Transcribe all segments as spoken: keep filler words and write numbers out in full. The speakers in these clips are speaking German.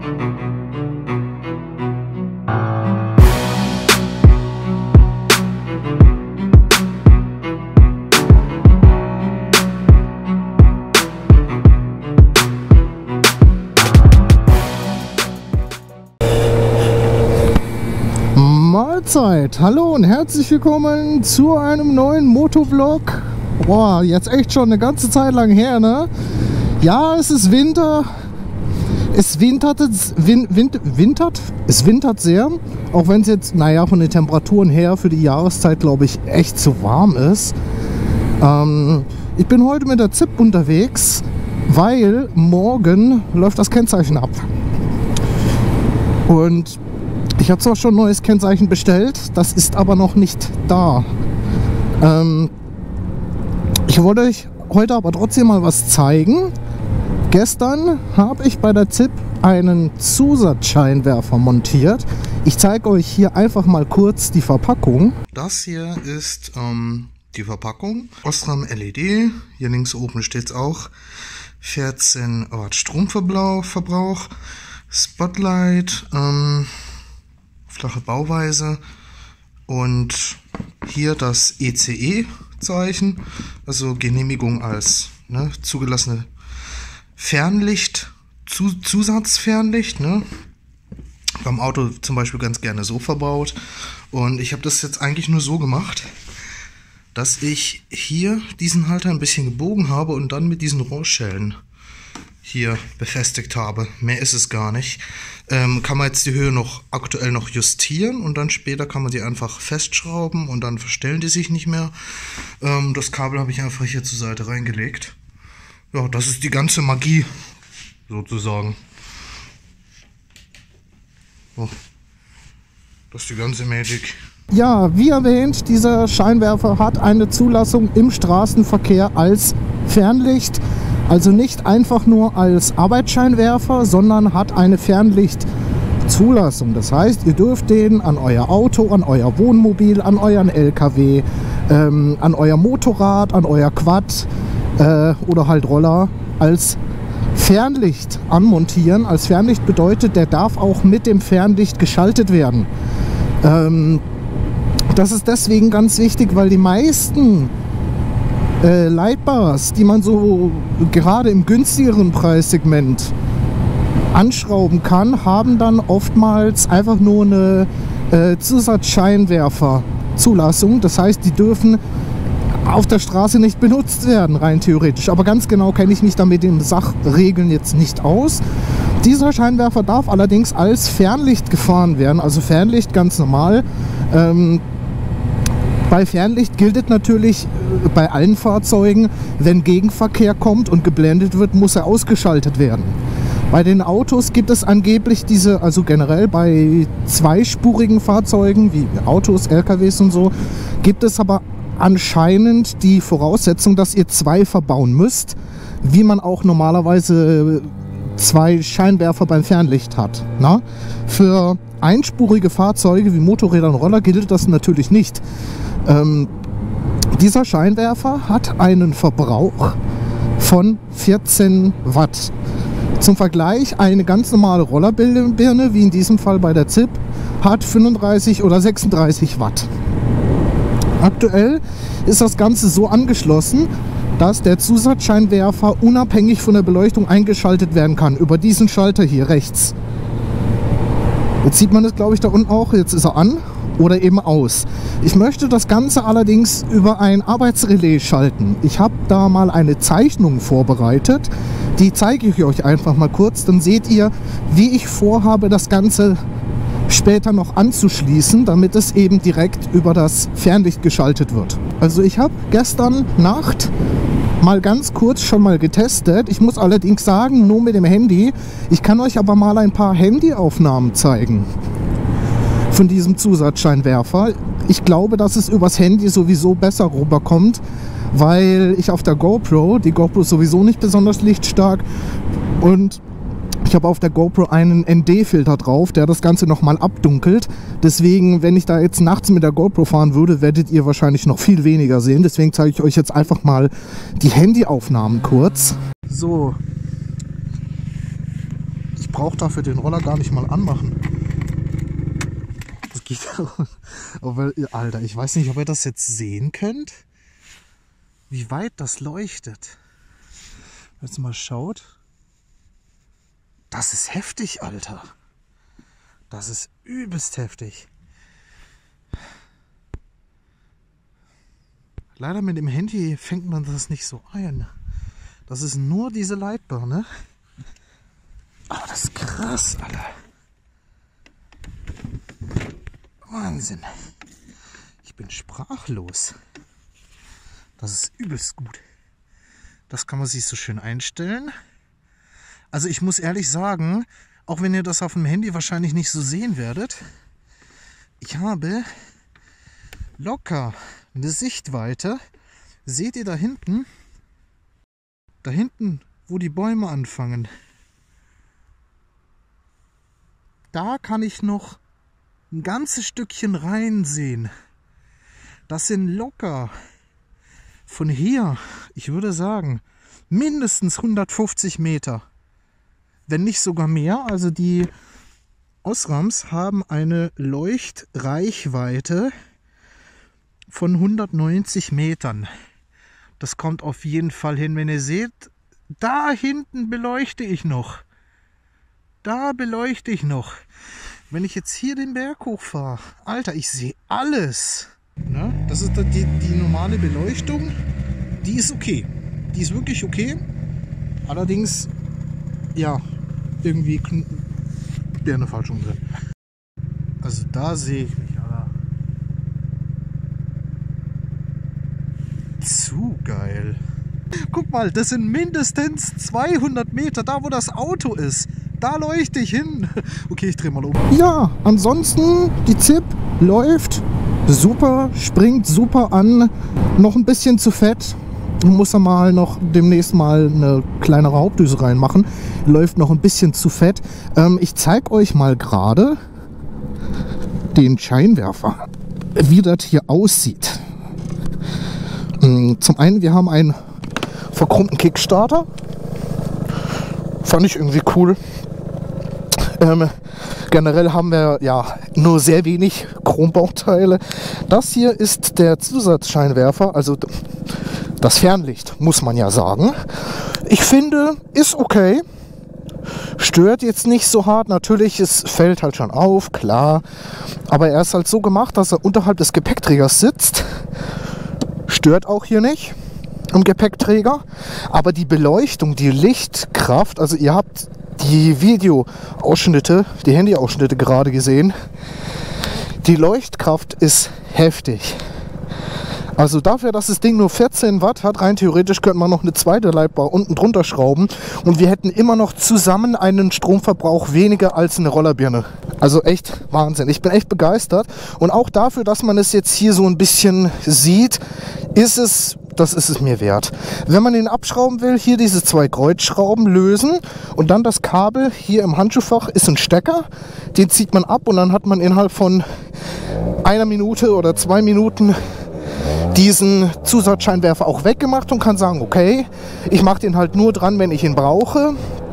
Mahlzeit, hallo und herzlich willkommen zu einem neuen Motovlog. Boah, jetzt echt schon eine ganze Zeit lang her, ne? Ja, es ist Winter. Es wintert, es win, win, wintert, es wintert sehr, auch wenn es jetzt, naja, von den Temperaturen her für die Jahreszeit, glaube ich, echt zu warm ist. Ähm, ich bin heute mit der Z I P unterwegs, weil morgen läuft das Kennzeichen ab. Und ich habe zwar schon ein neues Kennzeichen bestellt, das ist aber noch nicht da. Ähm, ich wollte euch heute aber trotzdem mal was zeigen. Gestern habe ich bei der Z I P einen Zusatzscheinwerfer montiert. Ich zeige euch hier einfach mal kurz die Verpackung. Das hier ist ähm, die Verpackung. Osram L E D. Hier links oben steht es auch. vierzehn Watt Stromverbrauch. Spotlight. Ähm, flache Bauweise. Und hier das E C E-Zeichen. Also Genehmigung als ne, zugelassene Fernlicht, Zu Zusatzfernlicht, ne? Beim Auto zum Beispiel ganz gerne so verbaut. Und ich habe das jetzt eigentlich nur so gemacht, dass ich hier diesen Halter ein bisschen gebogen habe und dann mit diesen Rohrschellen hier befestigt habe. Mehr ist es gar nicht. Ähm, kann man jetzt die Höhe noch aktuell noch justieren und dann später kann man die einfach festschrauben und dann verstellen die sich nicht mehr. Ähm, das Kabel habe ich einfach hier zur Seite reingelegt. Ja, das ist die ganze Magie, sozusagen. So. Das ist die ganze Magic. Ja, wie erwähnt, dieser Scheinwerfer hat eine Zulassung im Straßenverkehr als Fernlicht. Also nicht einfach nur als Arbeitsscheinwerfer, sondern hat eine Fernlichtzulassung. Das heißt, ihr dürft den an euer Auto, an euer Wohnmobil, an euren L K W, ähm, an euer Motorrad, an euer Quad, Äh, oder halt Roller als Fernlicht anmontieren. Als Fernlicht bedeutet, der darf auch mit dem Fernlicht geschaltet werden. Ähm, das ist deswegen ganz wichtig, weil die meisten äh, Lightbars, die man so gerade im günstigeren Preissegment anschrauben kann, haben dann oftmals einfach nur eine äh, Zusatzscheinwerfer-Zulassung. Das heißt, die dürfen auf der Straße nicht benutzt werden, rein theoretisch. Aber ganz genau kenne ich mich da mit den Sachregeln jetzt nicht aus. Dieser Scheinwerfer darf allerdings als Fernlicht gefahren werden, also Fernlicht ganz normal. Ähm, bei Fernlicht gilt es natürlich bei allen Fahrzeugen, wenn Gegenverkehr kommt und geblendet wird, muss er ausgeschaltet werden. Bei den Autos gibt es angeblich diese, also generell bei zweispurigen Fahrzeugen wie Autos, L K Ws und so, gibt es aber anscheinend die Voraussetzung, dass ihr zwei verbauen müsst, wie man auch normalerweise zwei Scheinwerfer beim Fernlicht hat. Na? Für einspurige Fahrzeuge wie Motorräder und Roller gilt das natürlich nicht. Ähm, dieser Scheinwerfer hat einen Verbrauch von vierzehn Watt. Zum Vergleich, eine ganz normale Rollerbirne, wie in diesem Fall bei der Z I P, hat fünfunddreißig oder sechsunddreißig Watt. Aktuell ist das Ganze so angeschlossen, dass der Zusatzscheinwerfer unabhängig von der Beleuchtung eingeschaltet werden kann, über diesen Schalter hier rechts. Jetzt sieht man es, glaube ich, da unten auch. Jetzt ist er an oder eben aus. Ich möchte das Ganze allerdings über ein Arbeitsrelais schalten. Ich habe da mal eine Zeichnung vorbereitet. Die zeige ich euch einfach mal kurz. Dann seht ihr, wie ich vorhabe, das Ganze später noch anzuschließen, damit es eben direkt über das Fernlicht geschaltet wird. Also ich habe gestern Nacht mal ganz kurz schon mal getestet. Ich muss allerdings sagen, nur mit dem Handy. Ich kann euch aber mal ein paar Handyaufnahmen zeigen von diesem Zusatzscheinwerfer. Ich glaube, dass es übers Handy sowieso besser rüberkommt, weil ich auf der GoPro, die GoPro ist sowieso nicht besonders lichtstark und ich habe auf der GoPro einen N D-Filter drauf, der das Ganze nochmal abdunkelt. Deswegen, wenn ich da jetzt nachts mit der GoPro fahren würde, werdet ihr wahrscheinlich noch viel weniger sehen. Deswegen zeige ich euch jetzt einfach mal die Handyaufnahmen kurz. So. Ich brauche dafür den Roller gar nicht mal anmachen. Das geht aber, Alter, ich weiß nicht, ob ihr das jetzt sehen könnt, wie weit das leuchtet. Wenn ihr mal schaut, das ist heftig, Alter. Das ist übelst heftig. Leider mit dem Handy fängt man das nicht so ein. Das ist nur diese Leitbirne. Aber das ist krass, Alter. Wahnsinn. Ich bin sprachlos. Das ist übelst gut. Das kann man sich so schön einstellen. Also ich muss ehrlich sagen, auch wenn ihr das auf dem Handy wahrscheinlich nicht so sehen werdet, ich habe locker eine Sichtweite. Seht ihr da hinten? Da hinten, wo die Bäume anfangen. Da kann ich noch ein ganzes Stückchen reinsehen. Das sind locker von hier, ich würde sagen, mindestens hundertfünfzig Meter. Wenn nicht sogar mehr. Also die Osrams haben eine Leuchtreichweite von hundertneunzig Metern. Das kommt auf jeden Fall hin. Wenn ihr seht, da hinten beleuchte ich noch. Da beleuchte ich noch. Wenn ich jetzt hier den Berg hochfahre, Alter, ich sehe alles. Na, das ist die, die normale Beleuchtung. Die ist okay. Die ist wirklich okay. Allerdings, ja, irgendwie Birnefalschung drin. Also da sehe ich mich, aber zu geil. Guck mal, das sind mindestens zweihundert Meter, da wo das Auto ist. Da leuchte ich hin. Okay, ich drehe mal um. Ja, ansonsten die Z I P läuft super, springt super an. Noch ein bisschen zu fett. Muss er mal noch demnächst mal eine kleinere Hauptdüse reinmachen. Läuft noch ein bisschen zu fett. Ähm, ich zeige euch mal gerade den Scheinwerfer, wie das hier aussieht. Zum einen, wir haben einen verchromten Kickstarter. Fand ich irgendwie cool. Ähm, generell haben wir ja nur sehr wenig Chrombauteile. Das hier ist der Zusatzscheinwerfer, also das Fernlicht, muss man ja sagen. Ich finde, ist okay. Stört jetzt nicht so hart. Natürlich, es fällt halt schon auf, klar. Aber er ist halt so gemacht, dass er unterhalb des Gepäckträgers sitzt. Stört auch hier nicht im Gepäckträger. Aber die Beleuchtung, die Lichtkraft, also ihr habt die Videoausschnitte, die Handyausschnitte gerade gesehen. Die Leuchtkraft ist heftig. Also dafür, dass das Ding nur vierzehn Watt hat, rein theoretisch könnte man noch eine zweite Leitbar unten drunter schrauben und wir hätten immer noch zusammen einen Stromverbrauch weniger als eine Rollerbirne. Also echt Wahnsinn. Ich bin echt begeistert und auch dafür, dass man es jetzt hier so ein bisschen sieht, ist es, das ist es mir wert. Wenn man ihn abschrauben will, hier diese zwei Kreuzschrauben lösen und dann das Kabel hier im Handschuhfach ist ein Stecker, den zieht man ab und dann hat man innerhalb von einer Minute oder zwei Minuten diesen Zusatzscheinwerfer auch weggemacht und kann sagen, okay, ich mache den halt nur dran, wenn ich ihn brauche.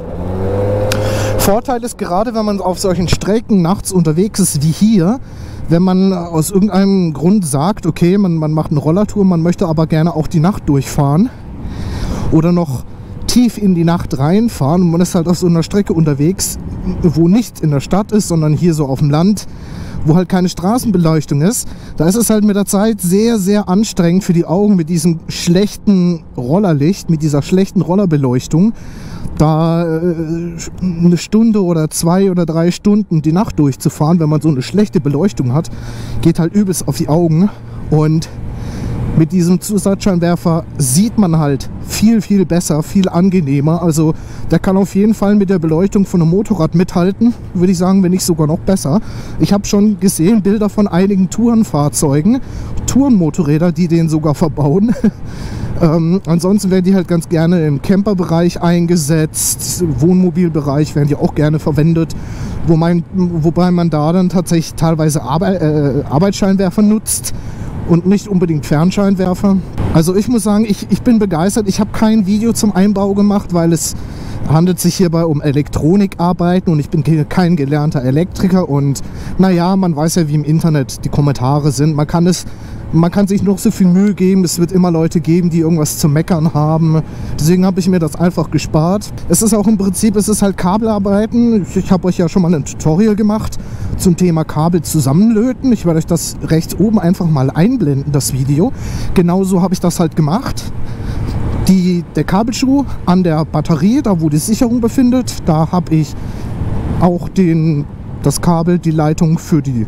Vorteil ist gerade, wenn man auf solchen Strecken nachts unterwegs ist wie hier, wenn man aus irgendeinem Grund sagt, okay, man, man macht eine Rollertour, man möchte aber gerne auch die Nacht durchfahren oder noch tief in die Nacht reinfahren und man ist halt auf so einer Strecke unterwegs, wo nicht in der Stadt ist, sondern hier so auf dem Land, wo halt keine Straßenbeleuchtung ist, da ist es halt mit der Zeit sehr, sehr anstrengend für die Augen mit diesem schlechten Rollerlicht, mit dieser schlechten Rollerbeleuchtung, da äh, eine Stunde oder zwei oder drei Stunden die Nacht durchzufahren, wenn man so eine schlechte Beleuchtung hat, geht halt übelst auf die Augen. Und mit diesem Zusatzscheinwerfer sieht man halt viel, viel besser, viel angenehmer. Also der kann auf jeden Fall mit der Beleuchtung von einem Motorrad mithalten, würde ich sagen, wenn nicht sogar noch besser. Ich habe schon gesehen Bilder von einigen Tourenfahrzeugen, Tourenmotorräder, die den sogar verbauen. ähm, ansonsten werden die halt ganz gerne im Camperbereich eingesetzt, Wohnmobilbereich werden die auch gerne verwendet, wo mein, wobei man da dann tatsächlich teilweise Arbeit, äh, Arbeitsscheinwerfer nutzt und nicht unbedingt Fernscheinwerfer. Also ich muss sagen, ich, ich bin begeistert. Ich habe kein Video zum Einbau gemacht, weil es handelt sich hierbei um Elektronikarbeiten und ich bin kein gelernter Elektriker und naja, man weiß ja, wie im Internet die Kommentare sind. Man kann es, man kann sich noch so viel Mühe geben, es wird immer Leute geben, die irgendwas zu meckern haben. Deswegen habe ich mir das einfach gespart. Es ist auch im Prinzip, es ist halt Kabelarbeiten. Ich, ich habe euch ja schon mal ein Tutorial gemacht zum Thema Kabel zusammenlöten. Ich werde euch das rechts oben einfach mal einblenden, das Video. Genauso habe ich das halt gemacht. Die, der Kabelschuh an der Batterie, da wo die Sicherung befindet, da habe ich auch den, das Kabel, die Leitung für die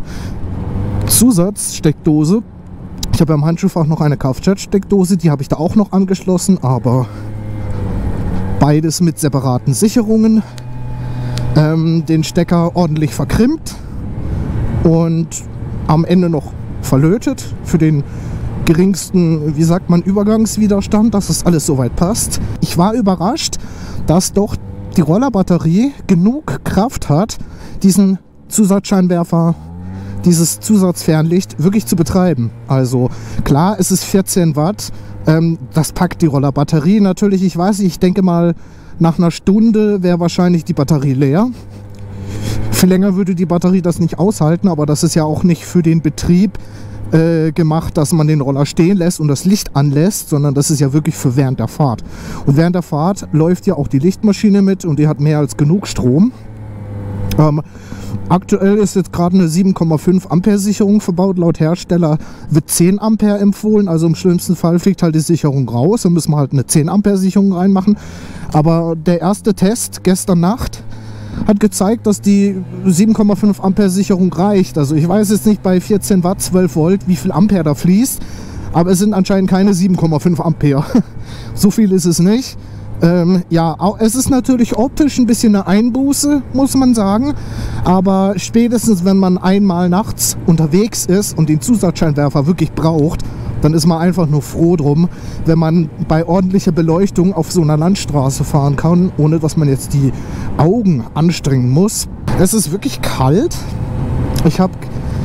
Zusatzsteckdose. Ich habe am Handschuhfach noch eine Kfz-Steckdose, die habe ich da auch noch angeschlossen, aber beides mit separaten Sicherungen. Ähm, den Stecker ordentlich verkrimmt und am Ende noch verlötet für den geringsten, wie sagt man, Übergangswiderstand, dass das alles soweit passt. Ich war überrascht, dass doch die Rollerbatterie genug Kraft hat, diesen Zusatzscheinwerfer, dieses Zusatzfernlicht wirklich zu betreiben. Also klar, es ist vierzehn Watt, ähm, das packt die Rollerbatterie natürlich. Ich weiß nicht, ich denke mal, nach einer Stunde wäre wahrscheinlich die Batterie leer. Viel länger würde die Batterie das nicht aushalten, aber das ist ja auch nicht für den Betrieb gemacht, dass man den Roller stehen lässt und das Licht anlässt, sondern das ist ja wirklich für während der Fahrt. Und während der Fahrt läuft ja auch die Lichtmaschine mit und die hat mehr als genug Strom. Ähm, aktuell ist jetzt gerade eine sieben Komma fünf Ampere Sicherung verbaut. Laut Hersteller wird zehn Ampere empfohlen, also im schlimmsten Fall fliegt halt die Sicherung raus. Dann müssen wir halt eine zehn Ampere Sicherung reinmachen. Aber der erste Test gestern Nacht hat gezeigt, dass die sieben Komma fünf Ampere Sicherung reicht. Also ich weiß jetzt nicht bei vierzehn Watt, zwölf Volt, wie viel Ampere da fließt, aber es sind anscheinend keine sieben Komma fünf Ampere. So viel ist es nicht. Ähm, ja, es ist natürlich optisch ein bisschen eine Einbuße, muss man sagen, aber spätestens, wenn man einmal nachts unterwegs ist und den Zusatzscheinwerfer wirklich braucht, dann ist man einfach nur froh drum, wenn man bei ordentlicher Beleuchtung auf so einer Landstraße fahren kann, ohne dass man jetzt die Augen anstrengen muss. Es ist wirklich kalt. Ich habe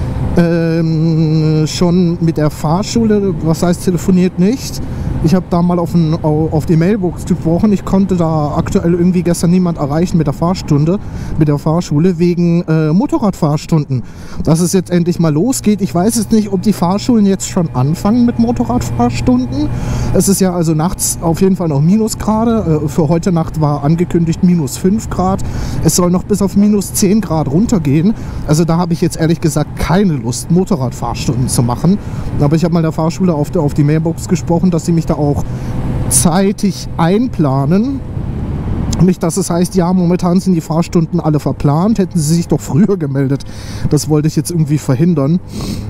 ähm, schon mit der Fahrschule, was heißt telefoniert nicht, ich habe da mal auf, ein, auf die Mailbox gesprochen. Ich konnte da aktuell irgendwie gestern niemand erreichen mit der Fahrstunde, mit der Fahrschule, wegen äh, Motorradfahrstunden. Dass es jetzt endlich mal losgeht. Ich weiß jetzt nicht, ob die Fahrschulen jetzt schon anfangen mit Motorradfahrstunden. Es ist ja also nachts auf jeden Fall noch Minusgrade. Äh, für heute Nacht war angekündigt minus fünf Grad. Es soll noch bis auf minus zehn Grad runtergehen. Also da habe ich jetzt ehrlich gesagt keine Lust, Motorradfahrstunden zu machen. Aber ich habe mal der Fahrschule auf, der, auf die Mailbox gesprochen, dass sie mich da auch zeitig einplanen. Nicht, dass es heißt, ja, momentan sind die Fahrstunden alle verplant, hätten sie sich doch früher gemeldet. Das wollte ich jetzt irgendwie verhindern.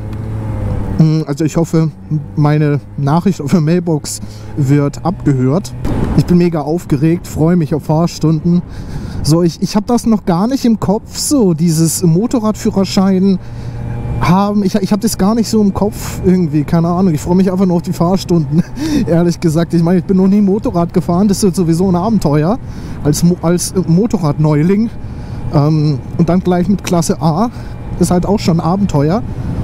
Also ich hoffe, meine Nachricht auf der Mailbox wird abgehört. Ich bin mega aufgeregt, freue mich auf Fahrstunden. So, ich, ich habe das noch gar nicht im Kopf, so dieses Motorradführerschein haben. Ich, ich habe das gar nicht so im Kopf irgendwie, keine Ahnung. Ich freue mich einfach nur auf die Fahrstunden, ehrlich gesagt. Ich meine, ich bin noch nie Motorrad gefahren, das ist sowieso ein Abenteuer als, als Motorradneuling. Ähm, und dann gleich mit Klasse A, ist halt auch schon ein Abenteuer.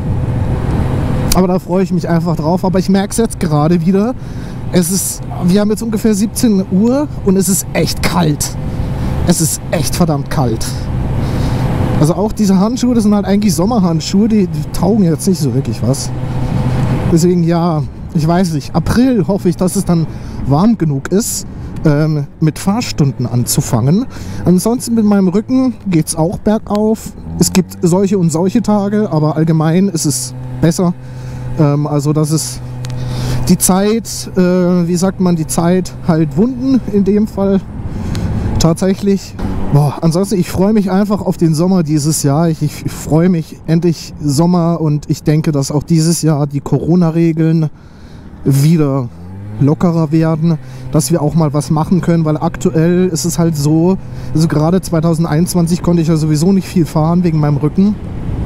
Aber da freue ich mich einfach drauf. Aber ich merke es jetzt gerade wieder. Es ist, wir haben jetzt ungefähr siebzehn Uhr und es ist echt kalt. Es ist echt verdammt kalt. Also auch diese Handschuhe, das sind halt eigentlich Sommerhandschuhe, die, die taugen jetzt nicht so wirklich was. Deswegen ja, ich weiß nicht, April hoffe ich, dass es dann warm genug ist, ähm, mit Fahrstunden anzufangen. Ansonsten mit meinem Rücken geht es auch bergauf. Es gibt solche und solche Tage, aber allgemein ist es besser. Ähm, also das ist die Zeit, äh, wie sagt man, die Zeit halt Wunden in dem Fall tatsächlich. Boah, ansonsten, ich freue mich einfach auf den Sommer dieses Jahr. Ich, ich, ich freue mich endlich Sommer und ich denke, dass auch dieses Jahr die Corona-Regeln wieder lockerer werden, dass wir auch mal was machen können, weil aktuell ist es halt so, also gerade zwanzig einundzwanzig konnte ich ja sowieso nicht viel fahren wegen meinem Rücken.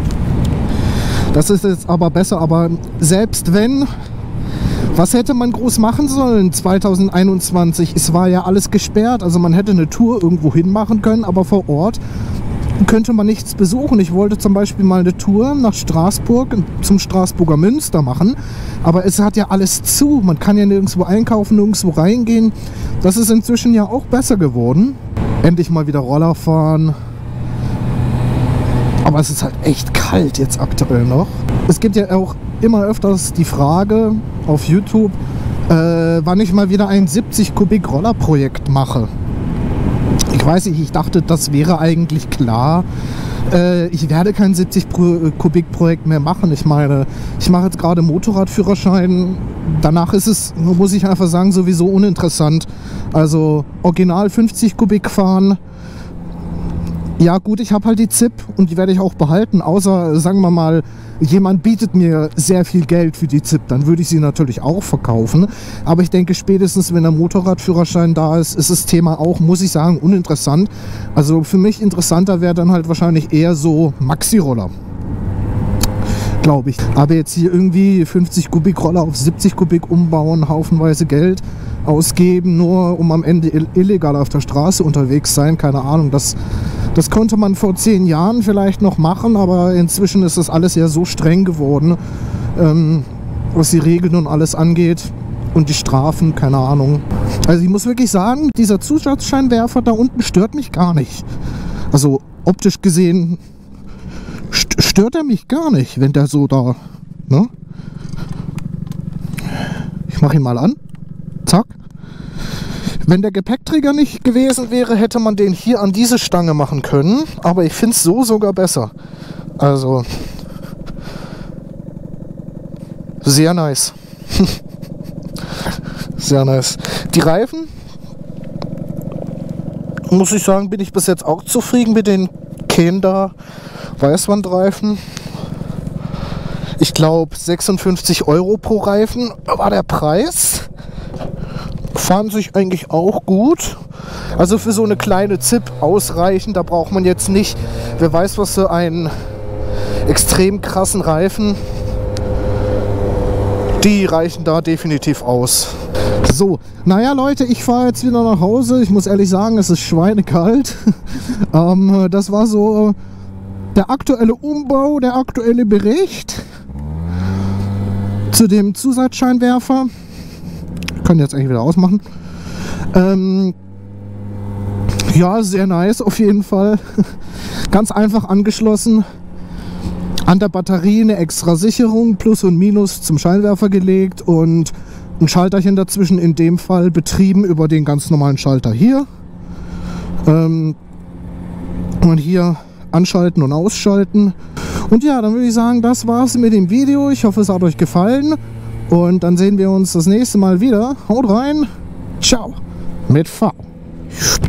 Das ist jetzt aber besser, aber selbst wenn, was hätte man groß machen sollen zwanzig einundzwanzig? Es war ja alles gesperrt, also man hätte eine Tour irgendwo hin machen können, aber vor Ort könnte man nichts besuchen. Ich wollte zum Beispiel mal eine Tour nach Straßburg zum Straßburger Münster machen, aber es hat ja alles zu. Man kann ja nirgendwo einkaufen, nirgendwo reingehen. Das ist inzwischen ja auch besser geworden. Endlich mal wieder Roller fahren. Aber es ist halt echt kalt jetzt aktuell noch. Es gibt ja auch immer öfters die Frage auf YouTube, äh, wann ich mal wieder ein siebzig Kubik Roller Projekt mache. Ich weiß nicht, ich dachte, das wäre eigentlich klar. Äh, ich werde kein siebzig Kubik Projekt mehr machen. Ich meine, ich mache jetzt gerade Motorradführerschein. Danach ist es, muss ich einfach sagen, sowieso uninteressant. Also original fünfzig Kubik fahren. Ja gut, ich habe halt die Z I P und die werde ich auch behalten, außer, sagen wir mal, jemand bietet mir sehr viel Geld für die Z I P, dann würde ich sie natürlich auch verkaufen. Aber ich denke, spätestens wenn der Motorradführerschein da ist, ist das Thema auch, muss ich sagen, uninteressant. Also für mich interessanter wäre dann halt wahrscheinlich eher so Maxi-Roller, glaube ich. Aber jetzt hier irgendwie fünfzig Kubik Roller auf siebzig Kubik umbauen, haufenweise Geld ausgeben, nur um am Ende illegal auf der Straße unterwegs sein, keine Ahnung, das... Das konnte man vor zehn Jahren vielleicht noch machen, aber inzwischen ist das alles ja so streng geworden, ähm, was die Regeln und alles angeht und die Strafen, keine Ahnung. Also ich muss wirklich sagen, dieser Zusatzscheinwerfer da unten stört mich gar nicht. Also optisch gesehen st stört er mich gar nicht, wenn der so da, ne? Ich mache ihn mal an, zack. Wenn der Gepäckträger nicht gewesen wäre, hätte man den hier an diese Stange machen können. Aber ich finde es so sogar besser. Also, sehr nice. Sehr nice. Die Reifen, muss ich sagen, bin ich bis jetzt auch zufrieden mit den Kenda Weißwandreifen. Ich glaube, sechsundfünfzig Euro pro Reifen war der Preis. Fahren sich eigentlich auch gut. Also für so eine kleine Z I P ausreichend. Da braucht man jetzt nicht, wer weiß was, für einen extrem krassen Reifen. Die reichen da definitiv aus. So, naja Leute, ich fahre jetzt wieder nach Hause. Ich muss ehrlich sagen, es ist schweinekalt. ähm, das war so der aktuelle Umbau, der aktuelle Bericht zu dem Zusatzscheinwerfer. Kann jetzt eigentlich wieder ausmachen. Ähm, ja, sehr nice auf jeden Fall. Ganz einfach angeschlossen. An der Batterie eine extra Sicherung, Plus und Minus zum Scheinwerfer gelegt und ein Schalterchen dazwischen, in dem Fall betrieben über den ganz normalen Schalter hier. Ähm, und hier anschalten und ausschalten. Und ja, dann würde ich sagen, das war's mit dem Video. Ich hoffe, es hat euch gefallen. Und dann sehen wir uns das nächste Mal wieder. Haut rein. Ciao. Mit V.